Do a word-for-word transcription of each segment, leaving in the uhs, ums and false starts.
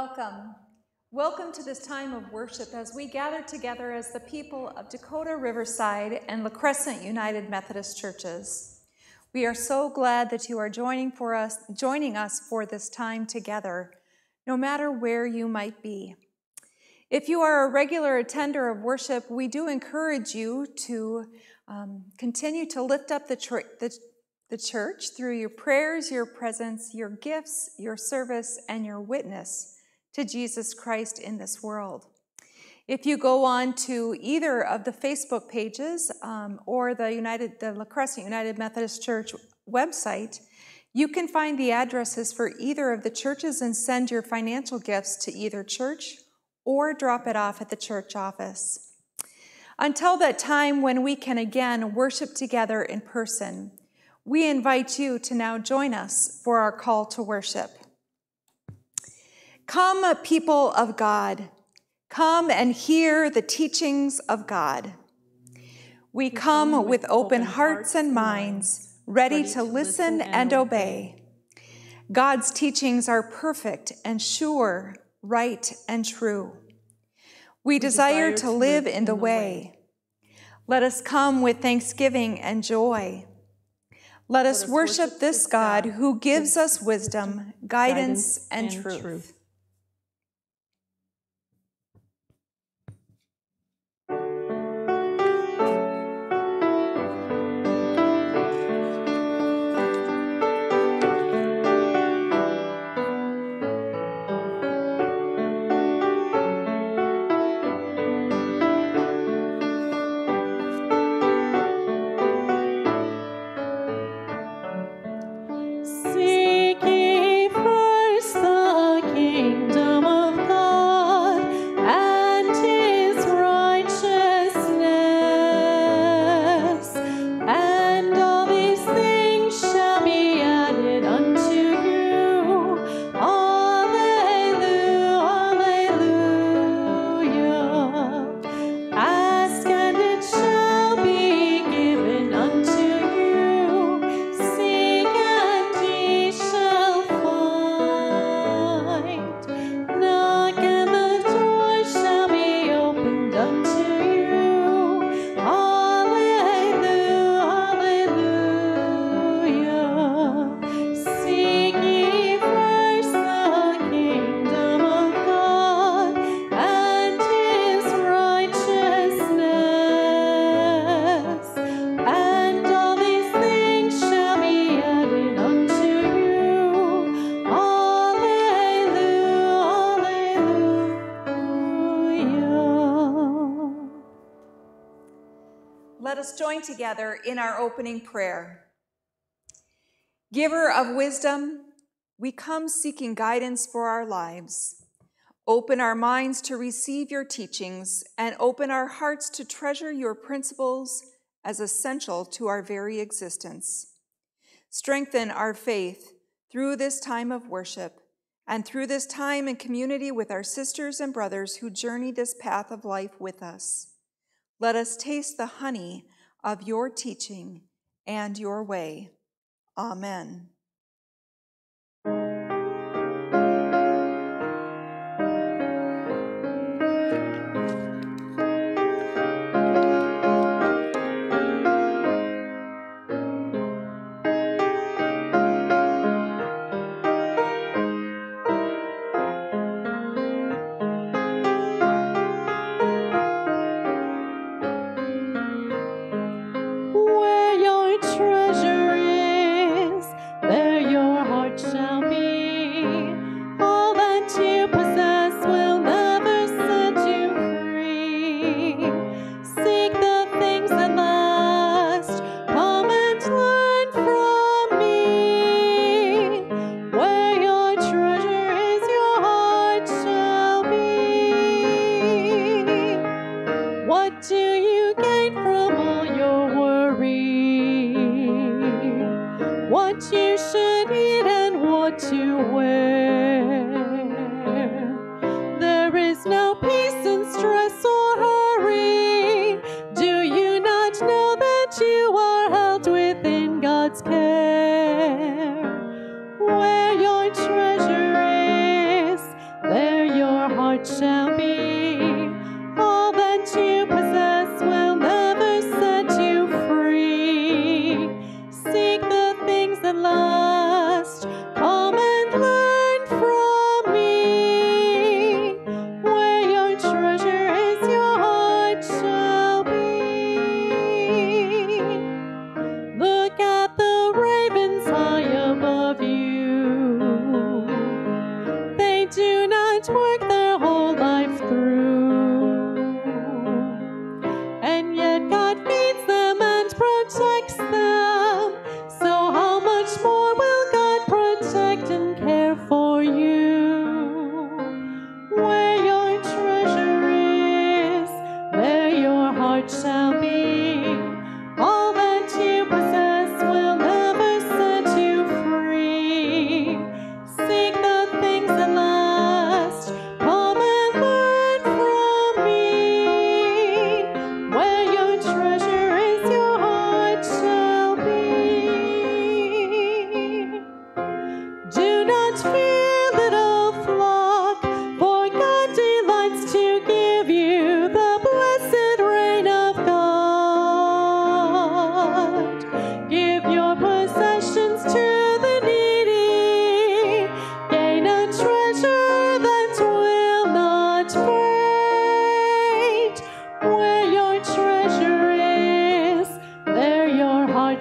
Welcome. Welcome to this time of worship as we gather together as the people of Dakota Riverside and La Crescent United Methodist Churches. We are so glad that you are joining for us, joining us for this time together, no matter where you might be. If you are a regular attender of worship, we do encourage you to um, continue to lift up the, the, the church through your prayers, your presence, your gifts, your service, and your witness to Jesus Christ in this world. If you go on to either of the Facebook pages um, or the United, the La Crescent United Methodist Church website, you can find the addresses for either of the churches and send your financial gifts to either church or drop it off at the church office. Until that time when we can again worship together in person, we invite you to now join us for our call to worship. Come, people of God, come and hear the teachings of God. We come with open hearts and minds, ready to listen and obey. God's teachings are perfect and sure, right and true. We desire to live in the way. Let us come with thanksgiving and joy. Let us worship this God who gives us wisdom, guidance, and truth. Join together in our opening prayer. Giver of wisdom, we come seeking guidance for our lives. Open our minds to receive your teachings and open our hearts to treasure your principles as essential to our very existence. Strengthen our faith through this time of worship and through this time in community with our sisters and brothers who journey this path of life with us. Let us taste the honey of your teaching and your way. Amen. Where your treasure is,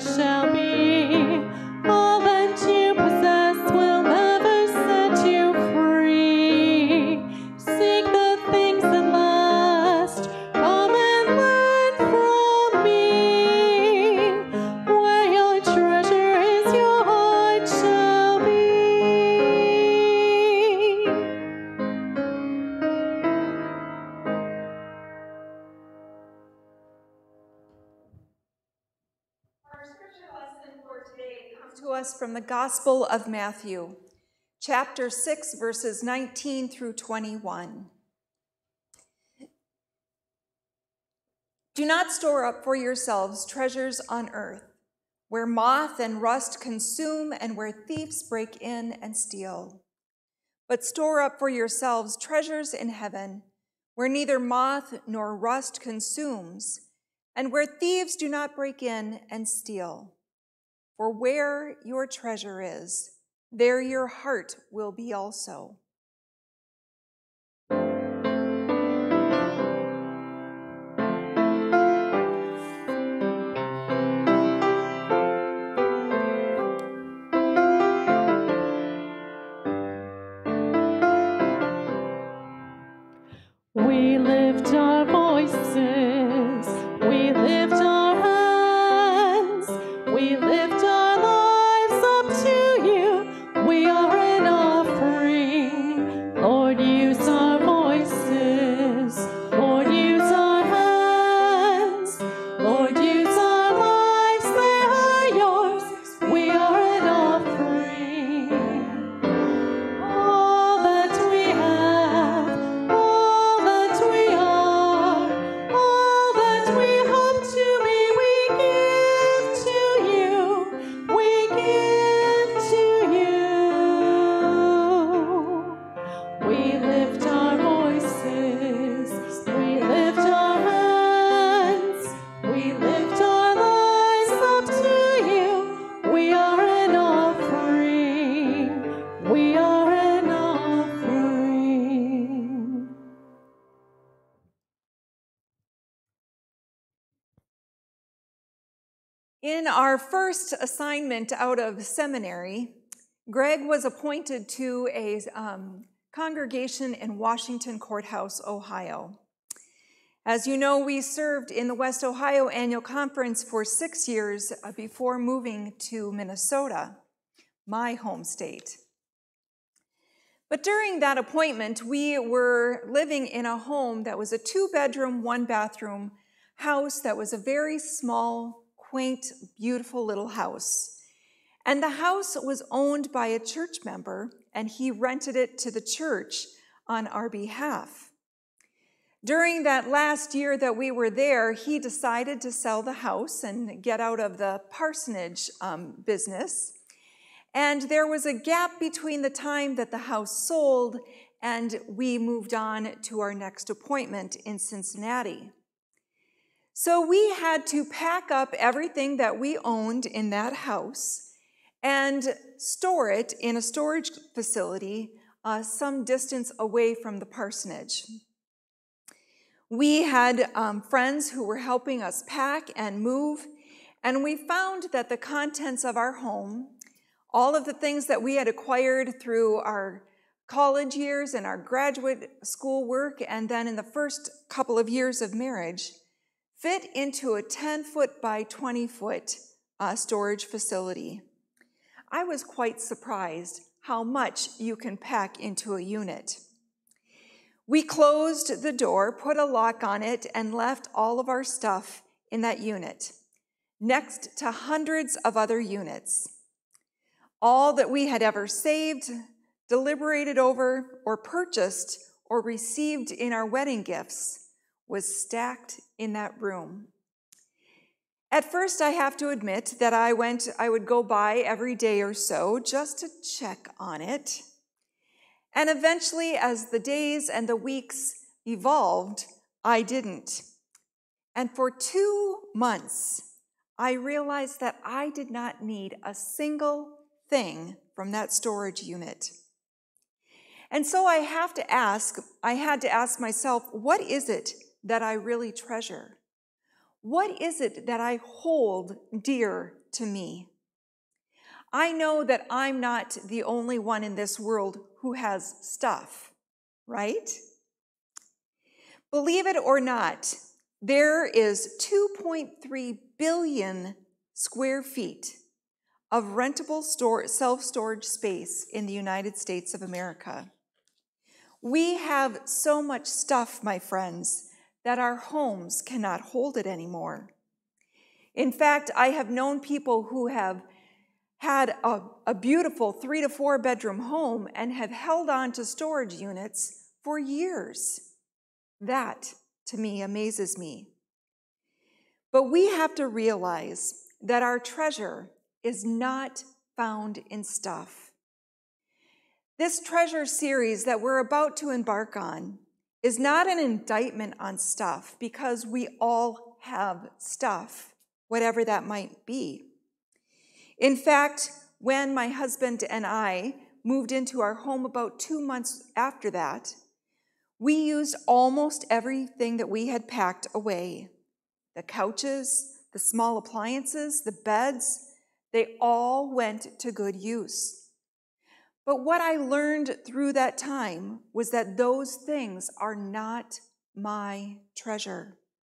shall be. All that you possess will never set you free. Seek the things that last. Come and learn from me. Where your treasure is, your heart shall be. Our scripture lesson for today comes to us from the Gospel of Matthew, chapter six, verses nineteen through twenty-one. Do not store up for yourselves treasures on earth, where moth and rust consume and where thieves break in and steal. But store up for yourselves treasures in heaven, where neither moth nor rust consumes, and where thieves do not break in and steal. For where your treasure is, there your heart will be also. We lift our voices, we lift our hands, we lift our lives up to you. We are an offering. Lord, use our voices. Lord, use our hands. Lord, use our lives. They are yours. We are an offering. All that we have, all that we are, all that we hope to be, we give to you. We give to you. We lift our voices, we lift our hands, we lift our lives up to you. We are an offering, we are an offering. In our first assignment out of seminary, Greg was appointed to a um, congregation in Washington Courthouse, Ohio. As you know, we served in the West Ohio Annual Conference for six years uh, before moving to Minnesota, my home state. But during that appointment, we were living in a home that was a two-bedroom, one-bathroom house that was a very small, quaint, beautiful little house. And the house was owned by a church member, and he rented it to the church on our behalf. During that last year that we were there, he decided to sell the house and get out of the parsonage um, business. And there was a gap between the time that the house sold and we moved on to our next appointment in Cincinnati. So we had to pack up everything that we owned in that house and store it in a storage facility uh, some distance away from the parsonage. We had um, friends who were helping us pack and move, and we found that the contents of our home, all of the things that we had acquired through our college years and our graduate school work, and then in the first couple of years of marriage, fit into a ten-foot by twenty-foot uh, storage facility. I was quite surprised how much you can pack into a unit. We closed the door, put a lock on it, and left all of our stuff in that unit, next to hundreds of other units. All that we had ever saved, deliberated over, or purchased, or received in our wedding gifts was stacked in that room. At first, I have to admit that I went, I would go by every day or so just to check on it. And eventually, as the days and the weeks evolved, I didn't. And for two months, I realized that I did not need a single thing from that storage unit. And so I have to ask, I had to ask myself, what is it that I really treasure? What is it that I hold dear to me? I know that I'm not the only one in this world who has stuff, right? Believe it or not, there is two point three billion square feet of rentable store, self-storage space in the United States of America. We have so much stuff, my friends, that our homes cannot hold it anymore. In fact, I have known people who have had a, a beautiful three to four bedroom home and have held on to storage units for years. That, to me, amazes me. But we have to realize that our treasure is not found in stuff. This treasure series that we're about to embark on is not an indictment on stuff, because we all have stuff, whatever that might be. In fact, when my husband and I moved into our home about two months after that, we used almost everything that we had packed away. The couches, the small appliances, the beds, they all went to good use. But what I learned through that time was that those things are not my treasure.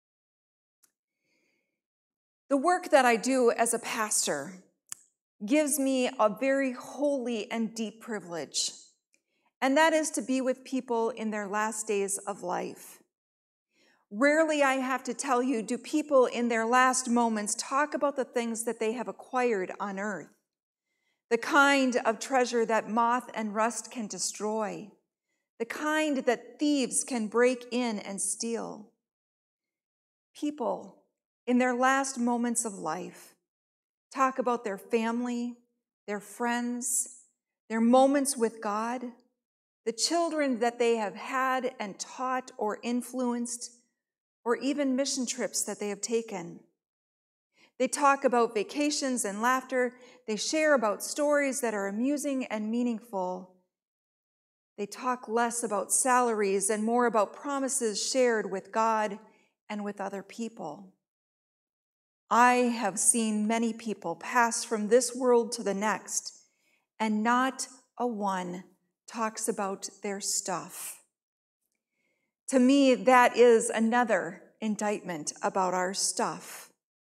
The work that I do as a pastor gives me a very holy and deep privilege, and that is to be with people in their last days of life. Rarely, I have to tell you, do people in their last moments talk about the things that they have acquired on earth, the kind of treasure that moth and rust can destroy, the kind that thieves can break in and steal. People in their last moments of life talk about their family, their friends, their moments with God, the children that they have had and taught or influenced, or even mission trips that they have taken. They talk about vacations and laughter. They share about stories that are amusing and meaningful. They talk less about salaries and more about promises shared with God and with other people. I have seen many people pass from this world to the next, and not a one talks about their stuff. To me, that is another indictment about our stuff.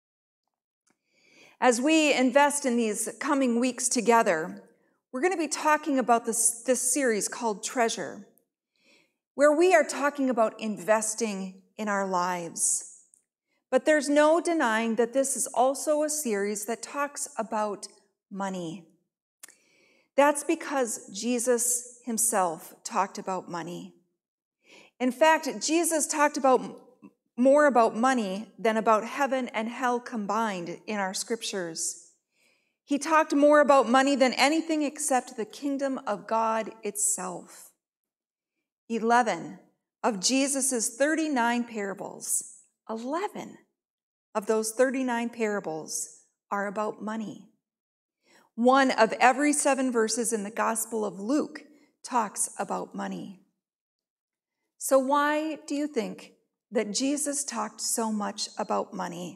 As we invest in these coming weeks together, we're going to be talking about this, this series called Treasure, where we are talking about investing in our lives. But there's no denying that this is also a series that talks about money. That's because Jesus himself talked about money. In fact, Jesus talked about more about money than about heaven and hell combined in our scriptures. He talked more about money than anything except the kingdom of God itself. Eleven of Jesus's thirty-nine parables, eleven of those thirty-nine parables are about money. One of every seven verses in the Gospel of Luke talks about money. So why do you think that Jesus talked so much about money?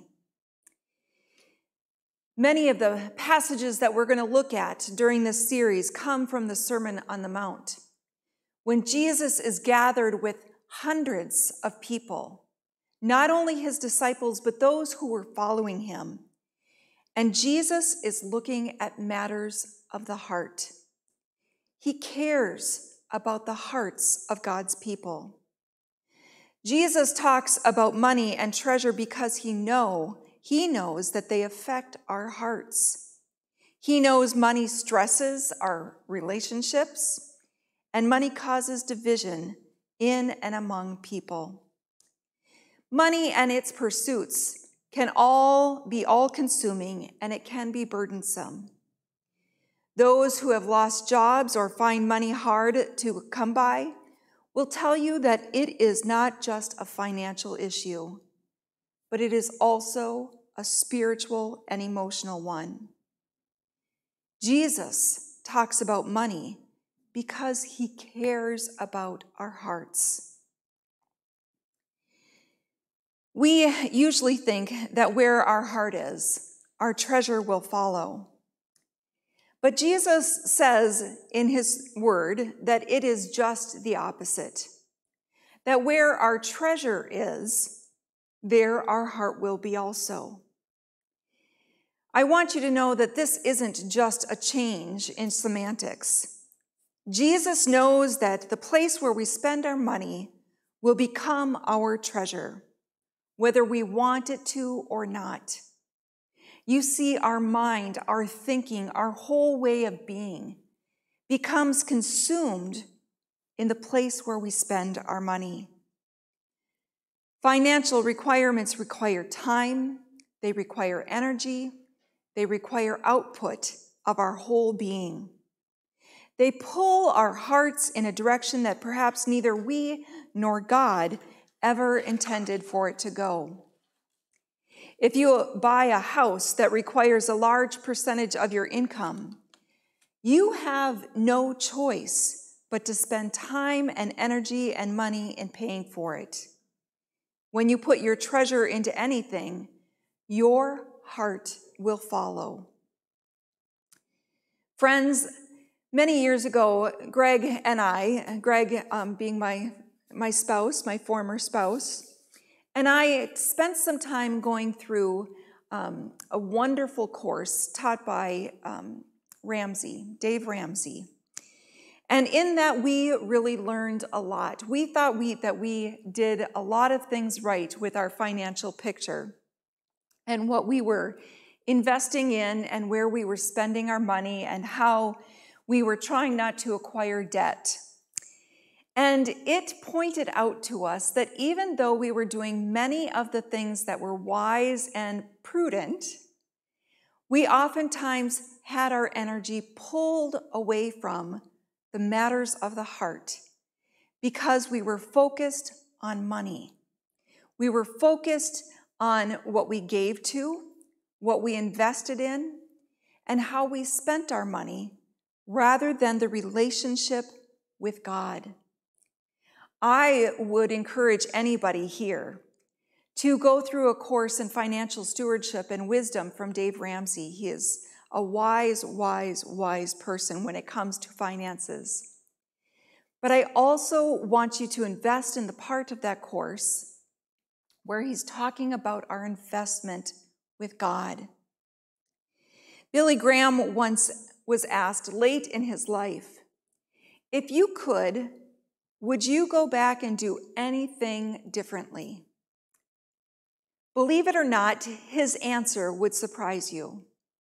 Many of the passages that we're going to look at during this series come from the Sermon on the Mount, when Jesus is gathered with hundreds of people, not only his disciples, but those who were following him. And Jesus is looking at matters of the heart. He cares about the hearts of God's people. Jesus talks about money and treasure because he know, he knows that they affect our hearts. He knows money stresses our relationships, and money causes division in and among people. Money and its pursuits can all be all-consuming, and it can be burdensome. Those who have lost jobs or find money hard to come by will tell you that it is not just a financial issue, but it is also a spiritual and emotional one. Jesus talks about money because he cares about our hearts. We usually think that where our heart is, our treasure will follow. But Jesus says in his word that it is just the opposite. That where our treasure is, there our heart will be also. I want you to know that this isn't just a change in semantics. Jesus knows that the place where we spend our money will become our treasure, whether we want it to or not. You see, our mind, our thinking, our whole way of being becomes consumed in the place where we spend our money. Financial requirements require time, they require energy, they require output of our whole being. They pull our hearts in a direction that perhaps neither we nor God ever intended for it to go. If you buy a house that requires a large percentage of your income, you have no choice but to spend time and energy and money in paying for it. When you put your treasure into anything, your heart will follow. Friends, many years ago, Greg and I, Greg um, being my, my spouse, my former spouse, and I spent some time going through um, a wonderful course taught by um, Ramsey, Dave Ramsey. And in that, we really learned a lot. We thought we, that we did a lot of things right with our financial picture and what we were investing in and where we were spending our money and how we were trying not to acquire debt. And it pointed out to us that even though we were doing many of the things that were wise and prudent, we oftentimes had our energy pulled away from the matters of the heart because we were focused on money. We were focused on what we gave to, what we invested in, and how we spent our money rather than the relationship with God. I would encourage anybody here to go through a course in financial stewardship and wisdom from Dave Ramsey. He is a wise, wise, wise person when it comes to finances. But I also want you to invest in the part of that course where he's talking about our investment with God. Billy Graham once was asked late in his life, if you could, would you go back and do anything differently? Believe it or not, his answer would surprise you.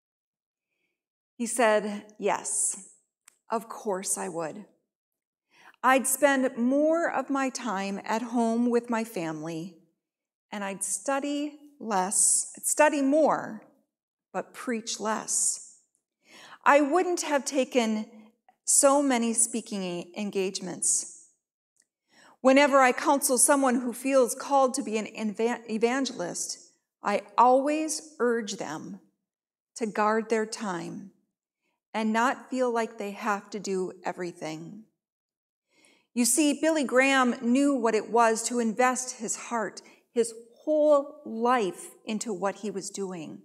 He said, yes, of course I would. I'd spend more of my time at home with my family, and I'd study less, study more, but preach less. I wouldn't have taken so many speaking engagements. Whenever I counsel someone who feels called to be an evangelist, I always urge them to guard their time and not feel like they have to do everything. You see, Billy Graham knew what it was to invest his heart, his whole life into what he was doing.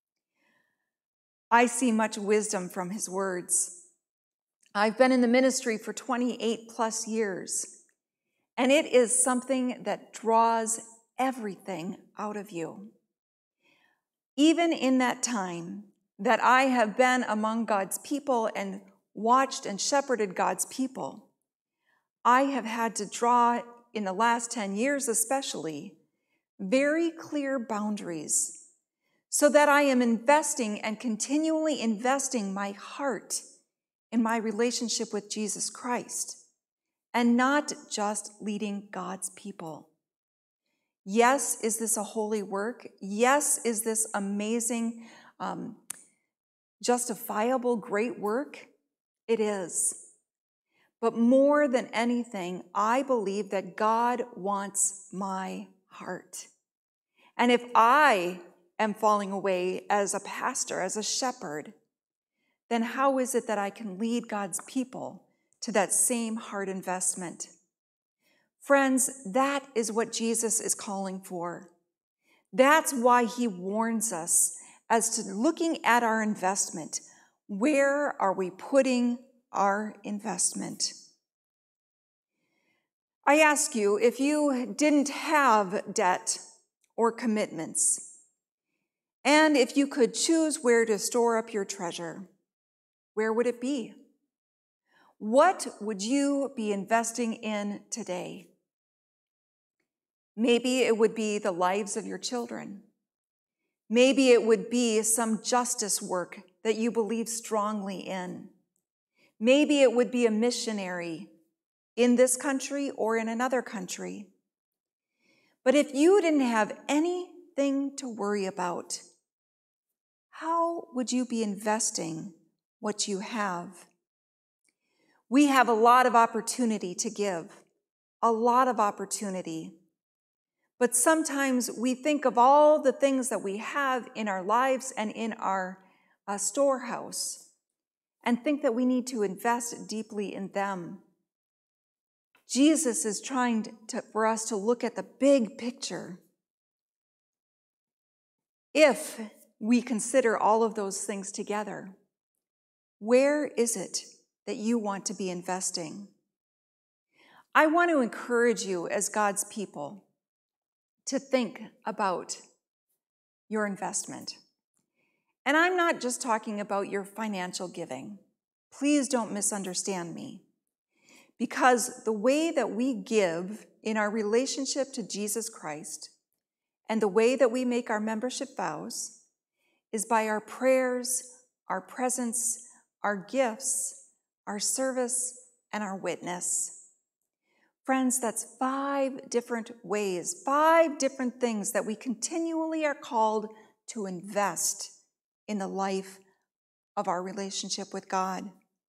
I see much wisdom from his words. I've been in the ministry for twenty-eight plus years. And it is something that draws everything out of you. Even in that time that I have been among God's people and watched and shepherded God's people, I have had to draw, in the last ten years especially, very clear boundaries so that I am investing and continually investing my heart in my relationship with Jesus Christ. And not just leading God's people. Yes, is this a holy work? Yes, is this amazing, um, justifiable, great work? It is. But more than anything, I believe that God wants my heart. And if I am falling away as a pastor, as a shepherd, then how is it that I can lead God's people to that same heart investment? Friends, that is what Jesus is calling for. That's why he warns us as to looking at our investment. Where are we putting our investment? I ask you, if you didn't have debt or commitments, and if you could choose where to store up your treasure, where would it be? What would you be investing in today? Maybe it would be the lives of your children. Maybe it would be some justice work that you believe strongly in. Maybe it would be a missionary in this country or in another country. But if you didn't have anything to worry about, how would you be investing what you have? We have a lot of opportunity to give, a lot of opportunity. But sometimes we think of all the things that we have in our lives and in our uh, storehouse and think that we need to invest deeply in them. Jesus is trying to, for us to look at the big picture. If we consider all of those things together, where is it that you want to be investing? I want to encourage you as God's people to think about your investment. And I'm not just talking about your financial giving. Please don't misunderstand me. Because the way that we give in our relationship to Jesus Christ and the way that we make our membership vows is by our prayers, our presence, our gifts, our service, and our witness. Friends, that's five different ways, five different things that we continually are called to invest in the life of our relationship with God.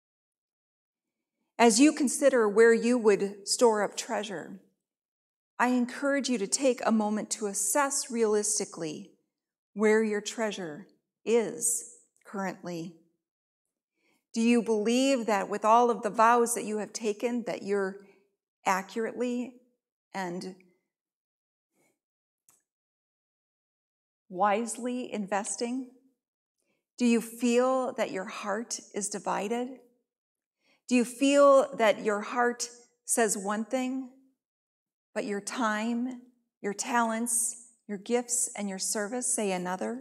As you consider where you would store up treasure, I encourage you to take a moment to assess realistically where your treasure is currently. Do you believe that with all of the vows that you have taken, that you're accurately and wisely investing? Do you feel that your heart is divided? Do you feel that your heart says one thing, but your time, your talents, your gifts, and your service say another?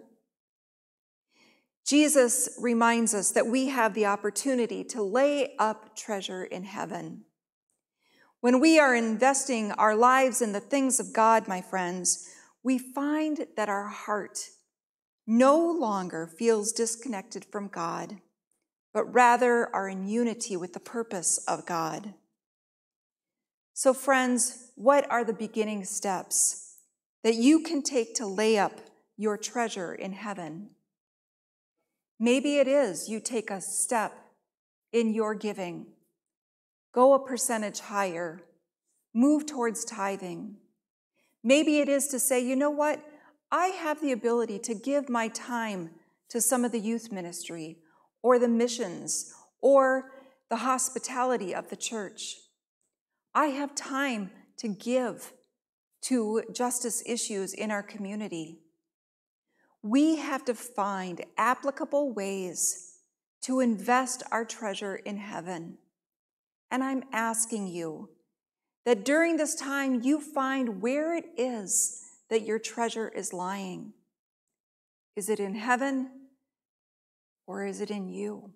Jesus reminds us that we have the opportunity to lay up treasure in heaven. When we are investing our lives in the things of God, my friends, we find that our heart no longer feels disconnected from God, but rather are in unity with the purpose of God. So friends, what are the beginning steps that you can take to lay up your treasure in heaven? Maybe it is you take a step in your giving. Go a percentage higher. Move towards tithing. Maybe it is to say, you know what? I have the ability to give my time to some of the youth ministry or the missions or the hospitality of the church. I have time to give to justice issues in our community. We have to find applicable ways to invest our treasure in heaven. And I'm asking you that during this time you find where it is that your treasure is lying. Is it in heaven or is it in you?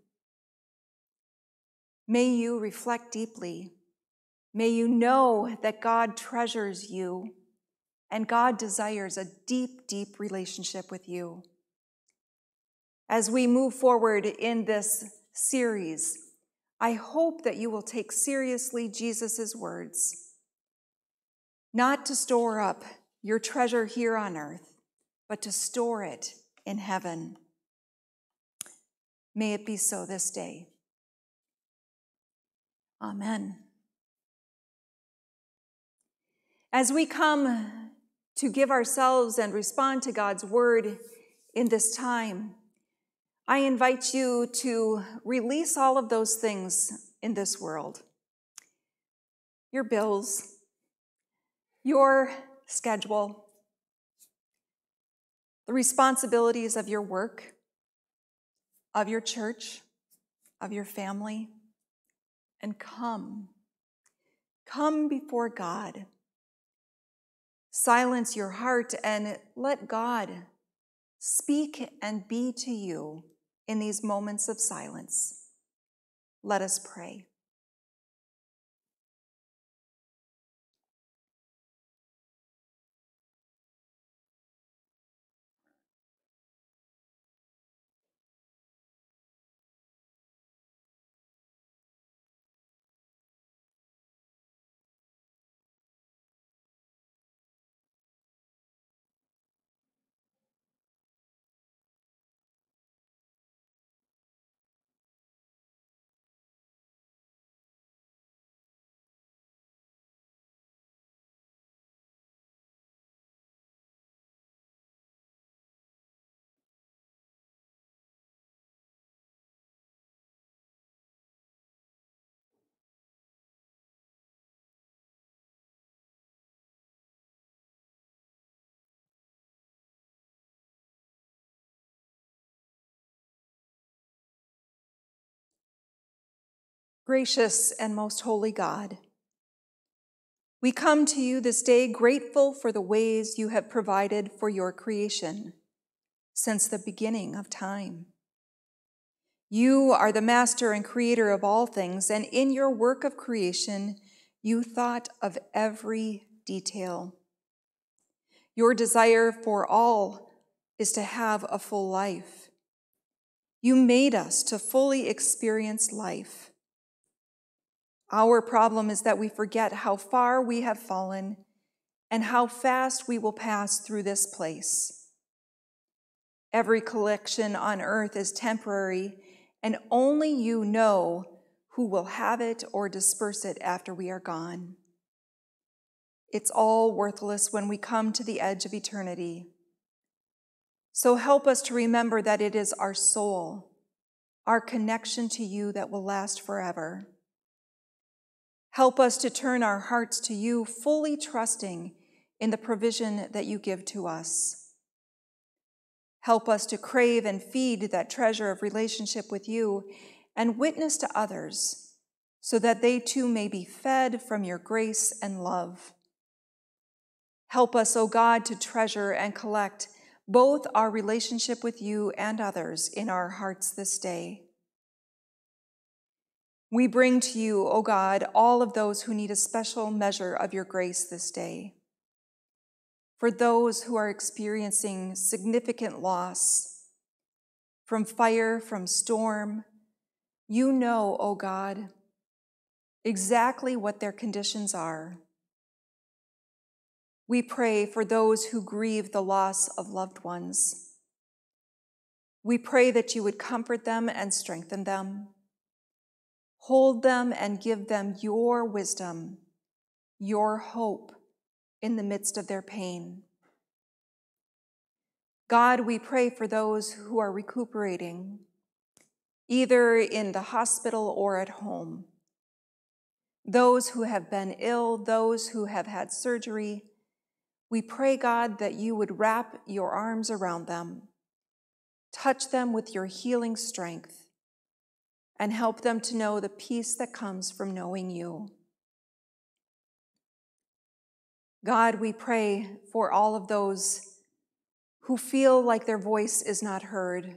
May you reflect deeply. May you know that God treasures you and God desires a deep, deep relationship with you. As we move forward in this series, I hope that you will take seriously Jesus' words, not to store up your treasure here on earth, but to store it in heaven. May it be so this day. Amen. As we come to give ourselves and respond to God's word in this time, I invite you to release all of those things in this world. Your bills, your schedule, the responsibilities of your work, of your church, of your family, and come. Come before God. Silence your heart and let God speak and be to you in these moments of silence. Let us pray. Gracious and most holy God, we come to you this day grateful for the ways you have provided for your creation since the beginning of time. You are the master and creator of all things, and in your work of creation, you thought of every detail. Your desire for all is to have a full life. You made us to fully experience life. Our problem is that we forget how far we have fallen and how fast we will pass through this place. Every collection on earth is temporary, and only you know who will have it or disperse it after we are gone. It's all worthless when we come to the edge of eternity. So help us to remember that it is our soul, our connection to you that will last forever. Help us to turn our hearts to you, fully trusting in the provision that you give to us. Help us to crave and feed that treasure of relationship with you and witness to others so that they too may be fed from your grace and love. Help us, O God, to treasure and collect both our relationship with you and others in our hearts this day. We bring to you, O God, all of those who need a special measure of your grace this day. For those who are experiencing significant loss from fire, from storm, you know, O God, exactly what their conditions are. We pray for those who grieve the loss of loved ones. We pray that you would comfort them and strengthen them. Hold them and give them your wisdom, your hope in the midst of their pain. God, we pray for those who are recuperating, either in the hospital or at home. Those who have been ill, those who have had surgery. We pray, God, that you would wrap your arms around them, touch them with your healing strength, and help them to know the peace that comes from knowing you. God, we pray for all of those who feel like their voice is not heard.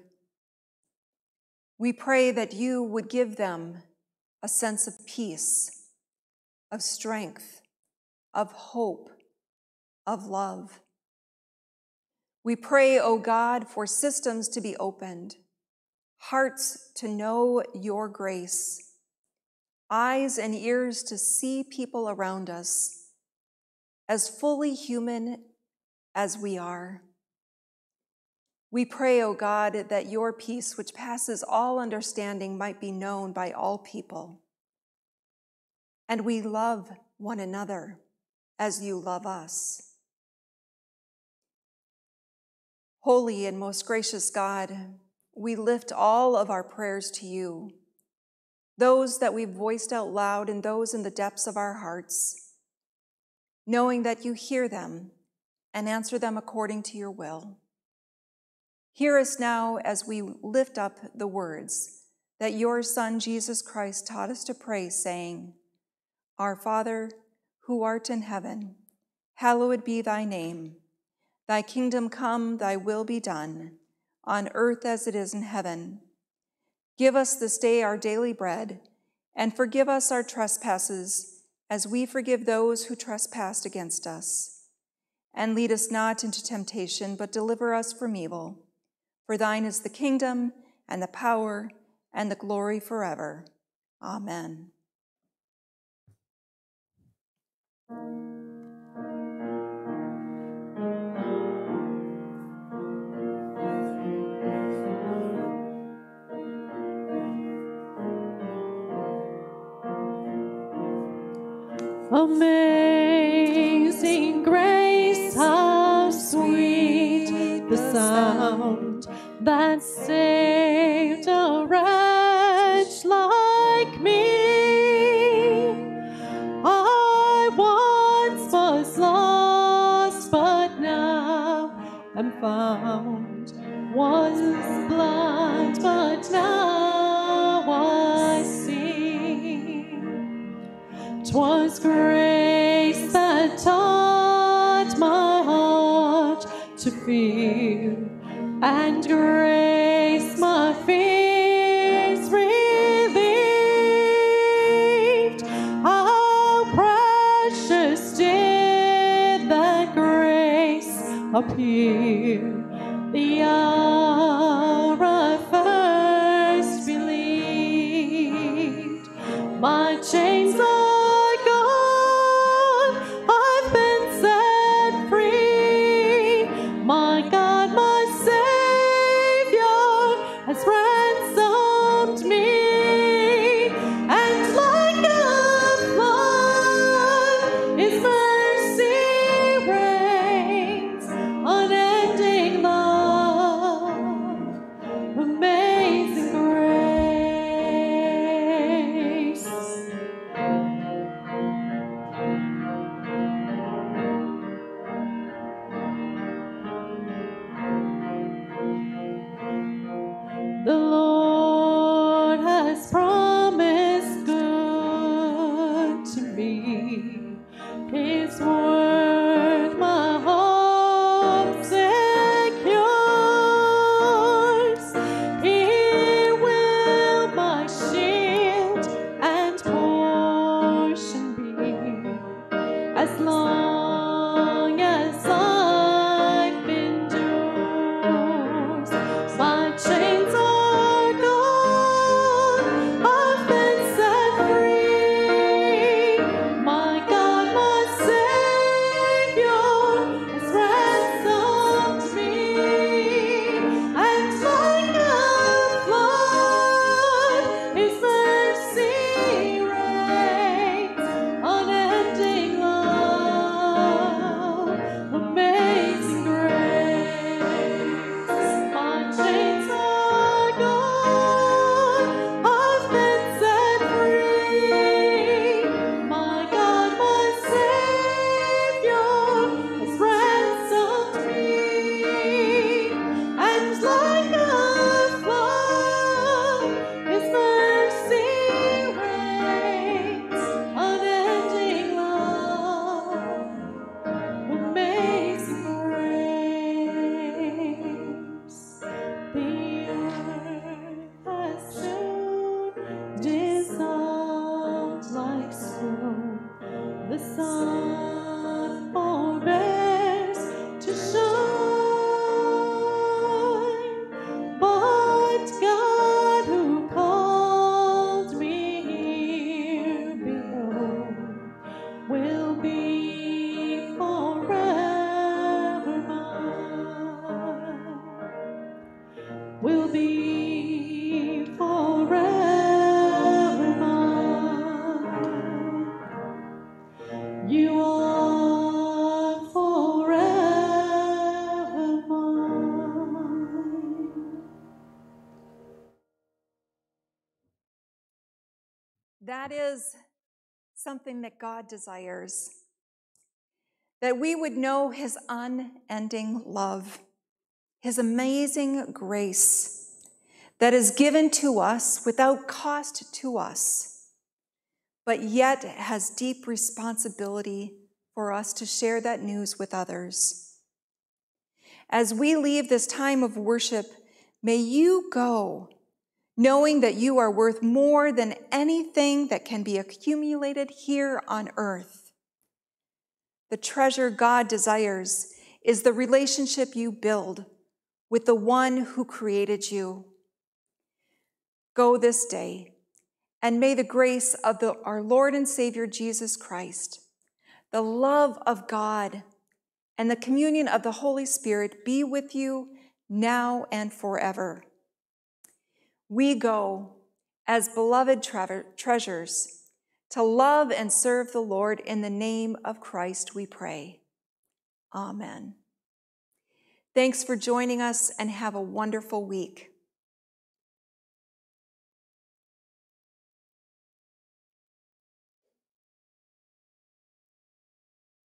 We pray that you would give them a sense of peace, of strength, of hope, of love. We pray, O God, for systems to be opened, hearts to know your grace, eyes and ears to see people around us as fully human as we are. We pray, O God, that your peace, which passes all understanding, might be known by all people. And we love one another as you love us. Holy and most gracious God, we lift all of our prayers to you, those that we've voiced out loud and those in the depths of our hearts, knowing that you hear them and answer them according to your will. Hear us now as we lift up the words that your Son, Jesus Christ, taught us to pray, saying, Our Father, who art in heaven, hallowed be thy name. Thy kingdom come, thy will be done, on earth as it is in heaven. Give us this day our daily bread, and forgive us our trespasses, as we forgive those who trespass against us. And lead us not into temptation, but deliver us from evil. For thine is the kingdom, and the power, and the glory forever. Amen. Amazing grace, how sweet the sound that saved a wretch like me. I once was lost, but now am found. Was blind, but now I see. 'Twas grace that taught my heart to fear, and grace my fears relieved. How precious did that grace appear the hour I first believed. My chains are gone, I've been set free. My God, my Savior has ransomed me. And like a flood, His mercy reigns, unending love, amazing grace. The Lord has promised good to me. His word my hope secures. He will my shield and portion be, as long as life endures. My chains are gone, I've been set free. My God, my Savior has ransomed me. And like a flood, His mercy reigns, unending love, amazing grace. My chains are gone, I've been set free. My God, my Savior has ransomed me. And like a flood, His mercy reigns, unending love, amazing grace. The earth has soon dissolved like snow. The sun forbears to shine, but God, who called me here below, will be forever mine, will be forever mine. You are forever mine. That is something that God desires, that we would know His unending love. his amazing grace that is given to us without cost to us, but yet has deep responsibility for us to share that news with others. As we leave this time of worship, may you go knowing that you are worth more than anything that can be accumulated here on earth. The treasure God desires is the relationship you build with the one who created you. Go this day, and may the grace of the, our Lord and Savior Jesus Christ, the love of God, and the communion of the Holy Spirit be with you now and forever. We go as beloved tre- treasures to love and serve the Lord. In the name of Christ we pray. Amen. Thanks for joining us, and have a wonderful week.